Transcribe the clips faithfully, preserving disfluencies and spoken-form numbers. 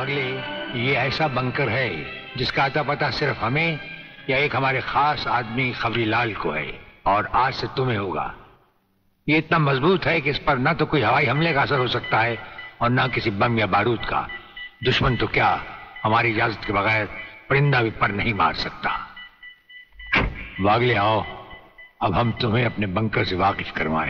वागले, ये ऐसा बंकर है जिसका अता पता सिर्फ हमें या एक हमारे खास आदमी खबरीलाल को है, और आज से तुम्हें होगा। ये इतना मजबूत है कि इस पर ना तो कोई हवाई हमले का असर हो सकता है और ना किसी बम या बारूद का। दुश्मन तो क्या, हमारी इजाजत के बगैर परिंदा भी पर नहीं मार सकता। वागले आओ, अब हम तुम्हें अपने बंकर से वाकिफ करवाएं।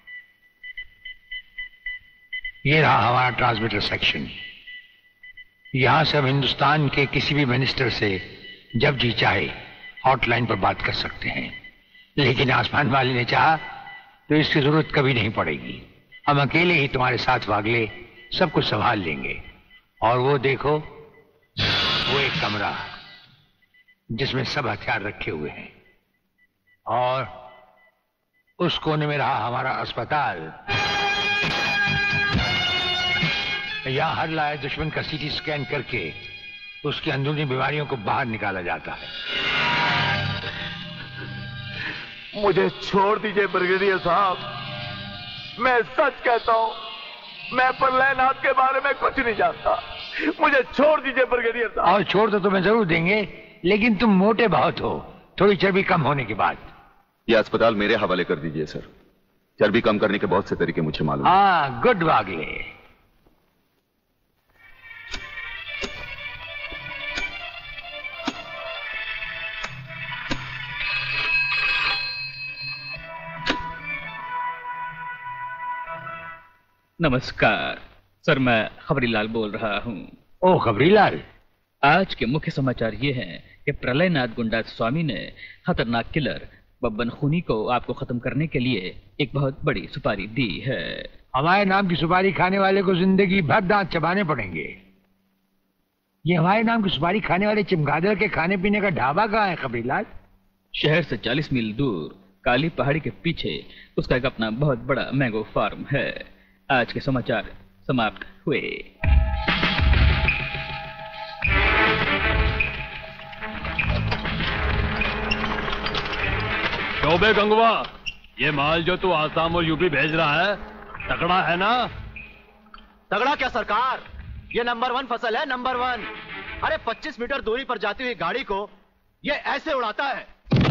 ये रहा हमारा ट्रांसमीटर सेक्शन। यहां से हम हिंदुस्तान के किसी भी मिनिस्टर से जब जी चाहे हॉटलाइन पर बात कर सकते हैं, लेकिन आसमान वाले ने चाहा तो इसकी जरूरत कभी नहीं पड़ेगी। हम अकेले ही तुम्हारे साथ वागले सब कुछ संभाल लेंगे। और वो देखो, वो एक कमरा जिसमें सब हथियार रखे हुए हैं, और उस कोने में रहा हमारा अस्पताल। यहां हर लाए दुश्मन का सीटी स्कैन करके उसकी अंदरूनी बीमारियों को बाहर निकाला जाता है। मुझे छोड़ दीजिए ब्रिगेडियर साहब, मैं सच कहता हूं, मैं प्रलयनाथ के बारे में कुछ नहीं जानता। मुझे छोड़ दीजिए ब्रिगेडियर साहब। और छोड़ तो तुम्हें जरूर देंगे, लेकिन तुम मोटे बहुत हो, थोड़ी चर्बी कम होने के बाद। यह अस्पताल मेरे हवाले कर दीजिए सर। चर्बी कम करने के बहुत से तरीके मुझे मालूम है। हाँ, गुड वागले। नमस्कार सर, मैं खबरीलाल बोल रहा हूँ। ओ खबरीलाल, आज के मुख्य समाचार ये हैं कि प्रलयनाथ गुंडा स्वामी ने खतरनाक किलर बब्बन खूनी को आपको खत्म करने के लिए एक बहुत बड़ी सुपारी दी है। हमारे नाम की सुपारी खाने वाले को जिंदगी भर दांत चबाने पड़ेंगे। ये हमारे नाम की सुपारी खाने वाले चमगादड़ के खाने पीने का ढाबा कहाँ है खबरीलाल? शहर से चालीस मील दूर काली पहाड़ी के पीछे उसका एक अपना बहुत बड़ा मैंगो फार्म है। आज के समाचार समाप्त हुए। चौबे गंगवा, ये माल जो तू आसाम और यूपी भेज रहा है तगड़ा है ना? तगड़ा क्या सरकार, ये नंबर वन फसल है, नंबर वन। अरे पच्चीस मीटर दूरी पर जाती हुई गाड़ी को ये ऐसे उड़ाता है।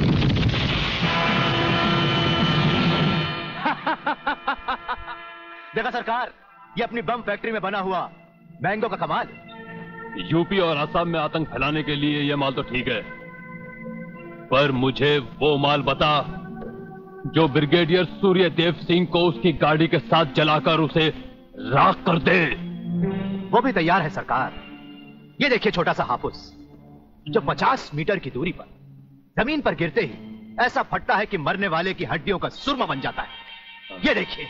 देखा सरकार, ये अपनी बम फैक्ट्री में बना हुआ मैंगो का कमाल। यूपी और असम में आतंक फैलाने के लिए यह माल तो ठीक है, पर मुझे वो माल बता जो ब्रिगेडियर सूर्यदेव सिंह को उसकी गाड़ी के साथ जलाकर उसे राख कर दे। वो भी तैयार है सरकार। ये देखिए छोटा सा हापुस जो पचास मीटर की दूरी पर जमीन पर गिरते ही ऐसा फटता है कि मरने वाले की हड्डियों का सुरमा बन जाता है। ये देखिए।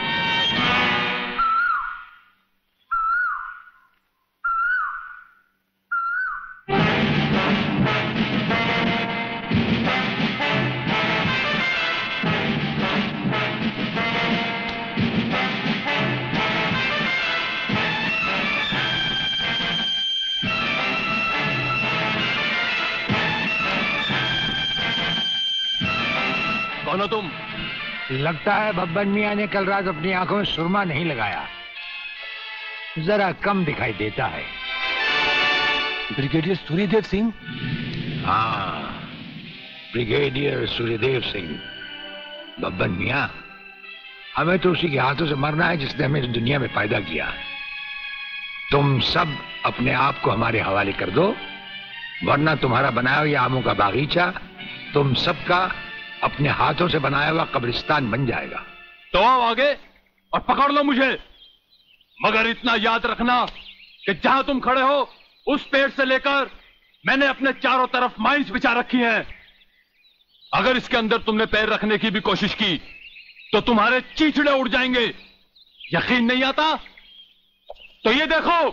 कौन हो तुम? लगता है बब्बन मियां ने कल रात अपनी आंखों में सुरमा नहीं लगाया, जरा कम दिखाई देता है। ब्रिगेडियर सूर्यदेव सिंह? हाँ, ब्रिगेडियर सूर्यदेव सिंह। बब्बन मियां, हमें तो उसी के हाथों से मरना है जिसने हमें इस दुनिया में पैदा किया। तुम सब अपने आप को हमारे हवाले कर दो, वरना तुम्हारा बनाया हुआ आमों का बागीचा तुम सबका अपने हाथों से बनाया हुआ कब्रिस्तान बन जाएगा। तो आओ आगे और पकड़ लो मुझे, मगर इतना याद रखना कि जहां तुम खड़े हो उस पेड़ से लेकर मैंने अपने चारों तरफ माइंस बिछा रखी हैं। अगर इसके अंदर तुमने पैर रखने की भी कोशिश की तो तुम्हारे चीचड़े उड़ जाएंगे। यकीन नहीं आता तो ये देखो।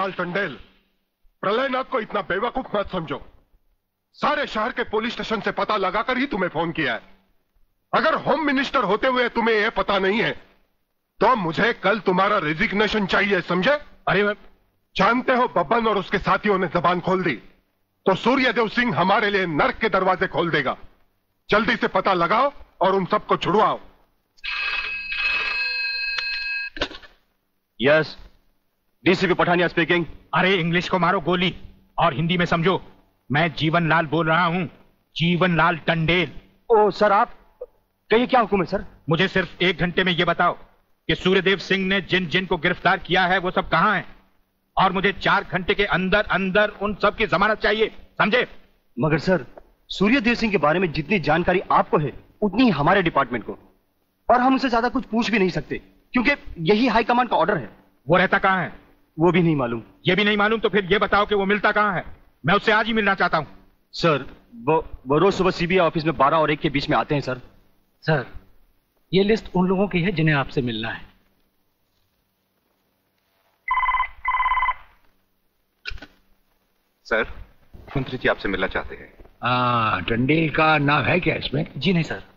लाल टंडेल, प्रलयनाथ को इतना बेवकूफ मत समझो। सारे शहर के पुलिस स्टेशन से पता लगाकर ही तुम्हें फोन किया है। अगर होम मिनिस्टर होते हुए तुम्हें यह पता नहीं है तो मुझे कल तुम्हारा रेजिग्नेशन चाहिए, समझे? अरे मैं जानते हो बब्बन और उसके साथियों ने जबान खोल दी तो सूर्यदेव सिंह हमारे लिए नर्क के दरवाजे खोल देगा। जल्दी से पता लगाओ और उन सबको छुड़वाओ। Yes, DCP Pathania speaking. अरे इंग्लिश को मारो गोली और हिंदी में समझो। मैं जीवन लाल बोल रहा हूं, जीवन लाल टंडेल। ओ सर, आप कहिए, क्या हुक्म है सर? मुझे सिर्फ एक घंटे में यह बताओ कि सूर्यदेव सिंह ने जिन जिन को गिरफ्तार किया है वो सब कहां हैं, और मुझे चार घंटे के अंदर अंदर उन सब की जमानत चाहिए, समझे? मगर सर, सूर्यदेव सिंह के बारे में जितनी जानकारी आपको है उतनी ही हमारे डिपार्टमेंट को, और हम उसे ज्यादा कुछ पूछ भी नहीं सकते क्योंकि यही हाई कमांड का ऑर्डर है। वो रहता कहां है? वो भी नहीं मालूम। ये भी नहीं मालूम तो फिर ये बताओ कि वो मिलता कहां है? मैं उससे आज ही मिलना चाहता हूं। सर, वो वो रोज सुबह सीबीआई ऑफिस में बारह और एक के बीच में आते हैं सर। सर, ये लिस्ट उन लोगों की है जिन्हें आपसे मिलना है। सर, मंत्री जी आपसे मिलना चाहते हैं। हाँ, टंडेल का नाम है क्या इसमें? जी नहीं सर।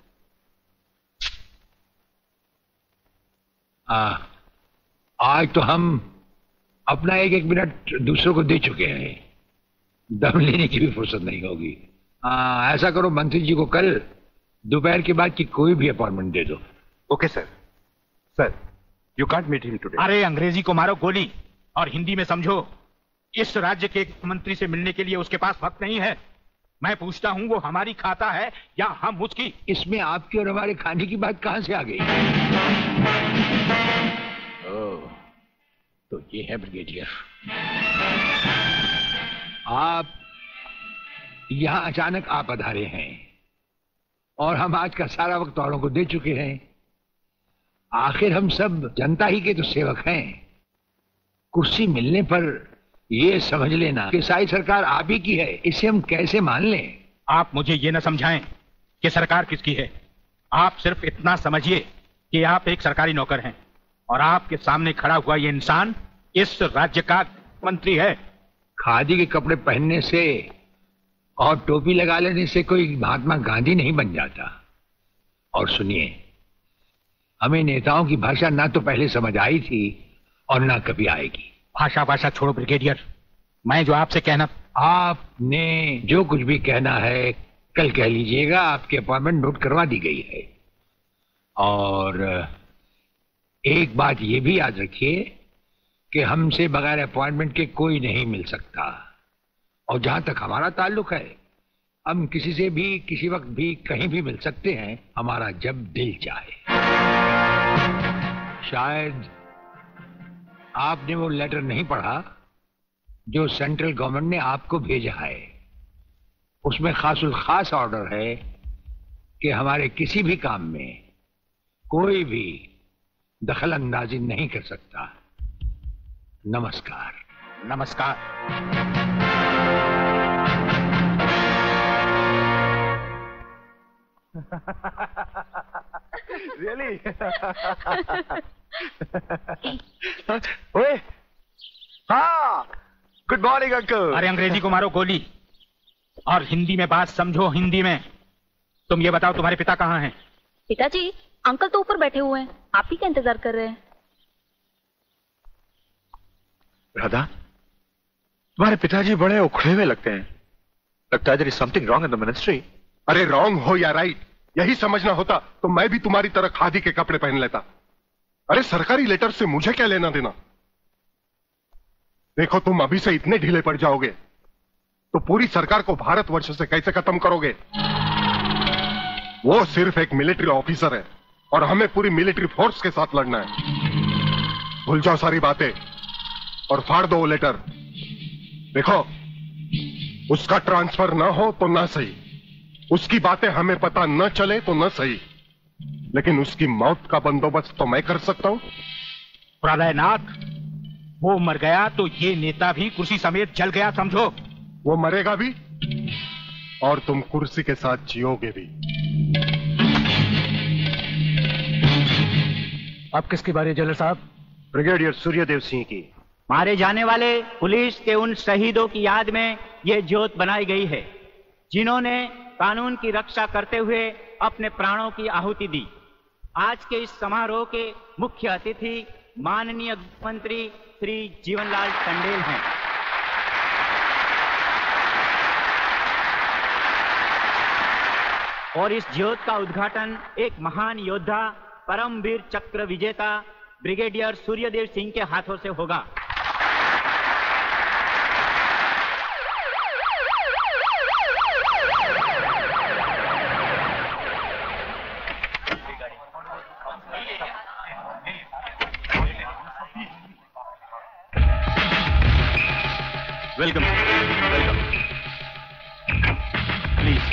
आ, आज तो हम अपना एक एक मिनट दूसरों को दे चुके हैं, दम लेने की भी फुर्सत नहीं होगी। आ, ऐसा करो, मंत्री जी को कल दोपहर के बाद की कोई भी अपॉइंटमेंट दे दो। Okay sir. Sir, you can't meet him today. अरे अंग्रेजी को मारो गोली और हिंदी में समझो। इस राज्य के मंत्री से मिलने के लिए उसके पास वक्त नहीं है। मैं पूछता हूं वो हमारी खाता है या हम उसकी? इसमें आपकी और हमारे खाने की बात कहां से आ गई? ओह, तो ये है ब्रिगेडियर। आप यहां अचानक आ पधारे हैं और हम आज का सारा वक्त औरों को दे चुके हैं। आखिर हम सब जनता ही के तो सेवक हैं। कुर्सी मिलने पर ये समझ लेना कि सारी सरकार आप ही की है, इसे हम कैसे मान लें? आप मुझे ये न समझाएं कि सरकार किसकी है। आप सिर्फ इतना समझिए कि आप एक सरकारी नौकर हैं और आपके सामने खड़ा हुआ ये इंसान इस राज्य का मंत्री है। खादी के कपड़े पहनने से और टोपी लगा लेने से कोई महात्मा गांधी नहीं बन जाता। और सुनिए, हमें नेताओं की भाषा ना तो पहले समझ आई थी और ना कभी आएगी। भाषा भाषा छोड़ो ब्रिगेडियर, मैं जो आपसे कहना। आपने जो कुछ भी कहना है कल कह लीजिएगा। आपकी अपॉइंटमेंट नोट करवा दी गई है। और एक बात ये भी याद रखिए कि हमसे बगैर अपॉइंटमेंट के कोई नहीं मिल सकता। और जहां तक हमारा ताल्लुक है, हम किसी से भी किसी वक्त भी कहीं भी मिल सकते हैं, हमारा जब दिल चाहे। शायद आपने वो लेटर नहीं पढ़ा जो सेंट्रल गवर्नमेंट ने आपको भेजा है। उसमें खासुल खास ऑर्डर है कि हमारे किसी भी काम में कोई भी दखल अंदाजी नहीं कर सकता। नमस्कार। नमस्कार। रियली? ओए, हाँ, गुड मॉर्निंग अंकल। अरे अंग्रेजी को मारो गोली और हिंदी में बात समझो। हिंदी में तुम ये बताओ, तुम्हारे पिता कहाँ हैं? पिताजी, अंकल तो ऊपर बैठे हुए हैं, आप ही का इंतजार कर रहे हैं। राधा, तुम्हारे पिताजी बड़े उखड़े हुए लगते हैं। लगता है there is something wrong in the ministry। अरे रॉन्ग हो या राइट, यही समझना होता तो मैं भी तुम्हारी तरह खादी के कपड़े पहन लेता। अरे सरकारी लेटर से मुझे क्या लेना देना? देखो, तुम अभी से इतने ढीले पड़ जाओगे तो पूरी सरकार को भारतवर्ष से कैसे खत्म करोगे? वो सिर्फ एक मिलिट्री ऑफिसर है और हमें पूरी मिलिट्री फोर्स के साथ लड़ना है। भूल जाओ सारी बातें और फाड़ दो वो लेटर। देखो, उसका ट्रांसफर ना हो तो ना सही, उसकी बातें हमें पता न चले तो न सही, लेकिन उसकी मौत का बंदोबस्त तो मैं कर सकता हूं। प्रलयनाथ, वो मर गया तो ये नेता भी कुर्सी समेत जल गया, समझो। वो मरेगा भी और तुम कुर्सी के साथ जियोगे भी। आप किसकी बारी है जनरल साहब? ब्रिगेडियर सूर्यदेव सिंह की। मारे जाने वाले पुलिस के उन शहीदों की याद में ये ज्योत बनाई गई है, जिन्होंने कानून की रक्षा करते हुए अपने प्राणों की आहुति दी। आज के इस समारोह के मुख्य अतिथि माननीय मंत्री श्री जीवनलाल टंडेल हैं। और इस ज्योत का उद्घाटन एक महान योद्धा, परमवीर चक्र विजेता ब्रिगेडियर सूर्यदेव सिंह के हाथों से होगा। Welcome welcome please.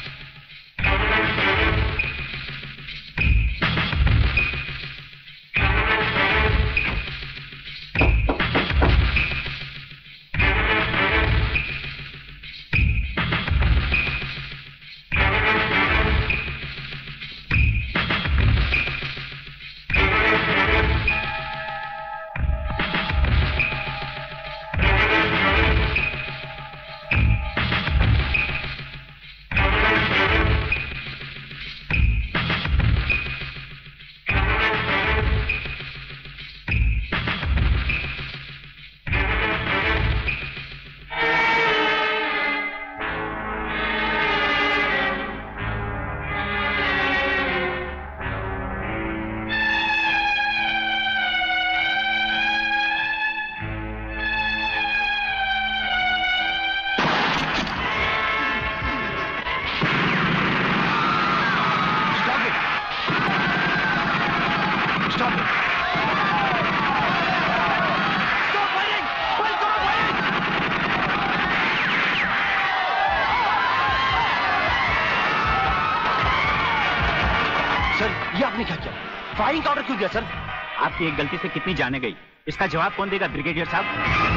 फायरिंग का ऑर्डर क्यों दिया सर? आपकी एक गलती से कितनी जाने गई, इसका जवाब कौन देगा ब्रिगेडियर साहब?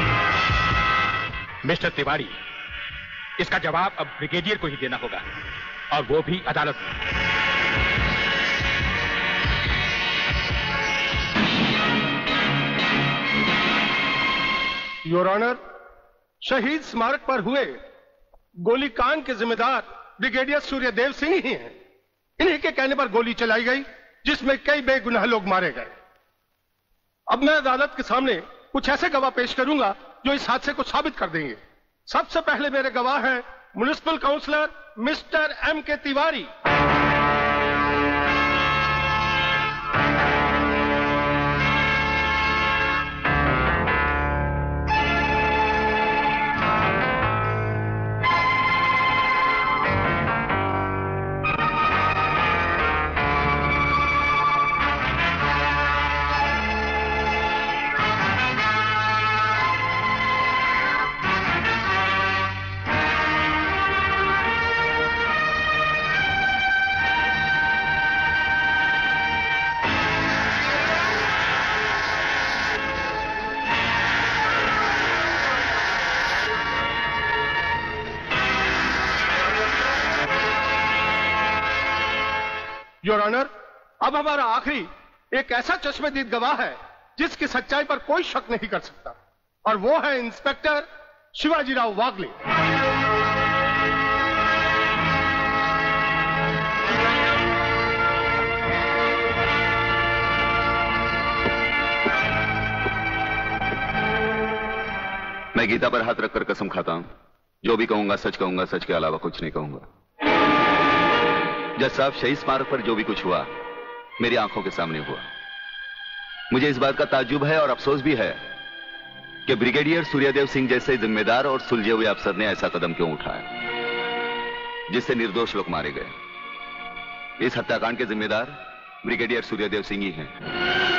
मिस्टर तिवारी, इसका जवाब अब ब्रिगेडियर को ही देना होगा, और वो भी अदालत में। योर ऑनर, शहीद स्मारक पर हुए गोलीकांड के जिम्मेदार ब्रिगेडियर सूर्यदेव सिंह ही हैं। इन्हीं के कहने पर गोली चलाई गई, जिसमें कई बेगुनाह लोग मारे गए। अब मैं अदालत के सामने कुछ ऐसे गवाह पेश करूंगा जो इस हादसे को साबित कर देंगे। सबसे पहले मेरे गवाह हैं म्युनिसिपल काउंसलर मिस्टर एम के तिवारी। योर ऑनर, अब हमारा आखिरी एक ऐसा चश्मदीद गवाह है जिसकी सच्चाई पर कोई शक नहीं कर सकता, और वो है इंस्पेक्टर शिवाजीराव वागले। मैं गीता पर हाथ रखकर कसम खाता हूं, जो भी कहूंगा सच कहूंगा, सच के अलावा कुछ नहीं कहूंगा। जज साहब, शहीद स्मारक पर जो भी कुछ हुआ मेरी आंखों के सामने हुआ। मुझे इस बात का ताज्जुब है और अफसोस भी है कि ब्रिगेडियर सूर्यदेव सिंह जैसे जिम्मेदार और सुलझे हुए अफसर ने ऐसा कदम क्यों उठाया जिससे निर्दोष लोग मारे गए। इस हत्याकांड के जिम्मेदार ब्रिगेडियर सूर्यदेव सिंह ही हैं।